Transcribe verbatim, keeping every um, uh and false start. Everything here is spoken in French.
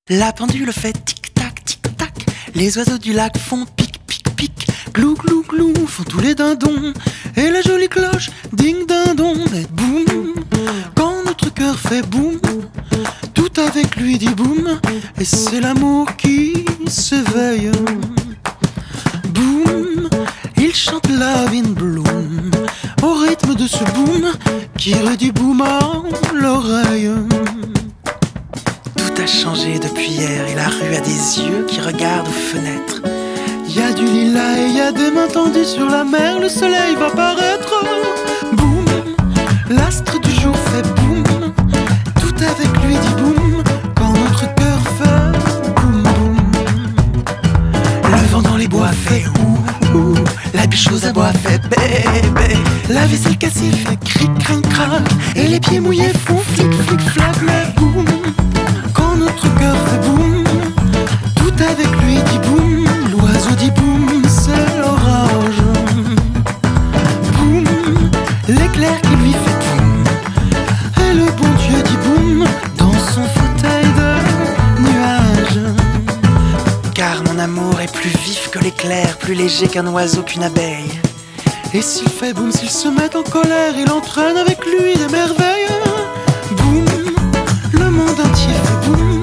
La pendule fait tic-tac, tic-tac. Les oiseaux du lac font pic-pic-pic. Glou, glou, glou, font tous les dindons. Et la jolie cloche, ding-dindon. Et boum, quand notre cœur fait boum, tout avec lui dit boum. Et c'est l'amour qui s'éveille. Boum, il chante Love in Bloom au rythme de ce boom qui redit boum à l'oreille. Tout a changé depuis hier et la rue a des yeux qui regardent aux fenêtres. Y a du lilas et y a des mains tendues sur la mer, le soleil va paraître. Boum, l'astre du jour fait boum, tout avec lui dit boum, quand notre cœur fait boum boum. Le vent dans les bois fait ouh ouh, la biche aux abois fait bé bé, la vaisselle cassée fait cric crin crac, et les pieds mouillés font flic flic flac. Mais boum, quand notre cœur fait boum, tout avec lui dit boum, l'oiseau dit boum, c'est l'orage. Boum, l'éclair qui lui fait boum, et le bon Dieu dit boum, dans son fauteuil de nuages. Car mon amour est plus vif que l'éclair, plus léger qu'un oiseau, qu'une abeille. Et s'il fait boum, s'il se met en colère, il entraîne avec lui des merveilles. Boum, le monde entier fait boum,